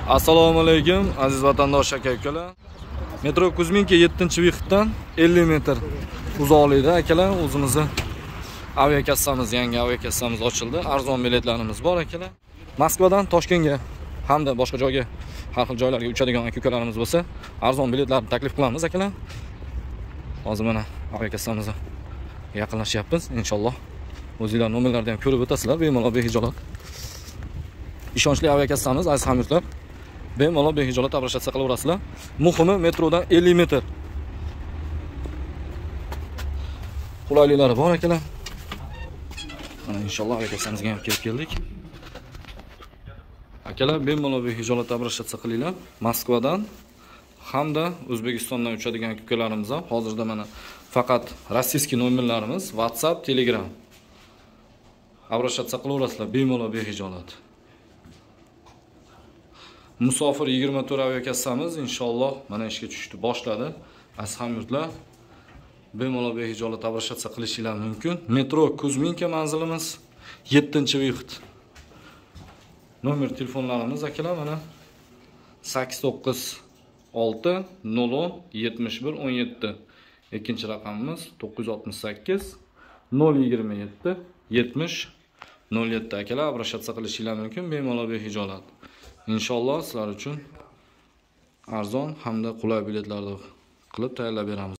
Assalomu alaykum aziz vatandosh aka-ukalar. Metro Kuzminka 7-viqtdan 50 metr uzoqlikda akalar o'zimizni aviakassamiz, yangi aviakassamiz ochildi. Arzon biletlarimiz bor akalar. Moskvadan Toshkentga hamda boshqa joyga, har xil joylarga uchadigan aka-ukalarimiz bo'lsa, arzon biletlarni taklif qilamiz akalar. Hozir mana aviakassamizni yaqinlashyapmiz. Inshaalloh o'zingizlar nomerlarni ham ko'rib o'tasizlar, bemalol behijolat. Ishonchli aviakassamiz aziz hamyurtlar. Bemalol behijolat abrashatsiya qilaverasizlar. Muhimi metrodan 50 metr. Qulayliklari bor akalar. Mana inshaalloh aviakassamizga ham kelib keldik. Akalar bemalol behijolat abrashatsiya qilinglar. Moskvadan hamda O'zbekistondan uchadigan ukalarimiz ham hozirda mana faqat rossiyskiy nomerlarimiz WhatsApp, Telegram. Abrashatsiya qilaverasizlar bemalol behijolat. Musofir 24 aviakassamiz inshaalloh mana ishga tushishni boshladi. Aziz hamyurtlar, bemalol behijolat abrashatsiya qilishingiz mumkin. Metro Kuzminka manzilimiz 7-viqt. Nomer telefonlarimiz akalar mana 896 010 71 17. Ikkinchi raqamimiz 968 027 70 07 akalar abrashatsiya qilishingiz mumkin bemalol behijolat. Inshaalloh sizlar uchun arzon hamda qulay biletlarni qilib tayyorlab beramiz.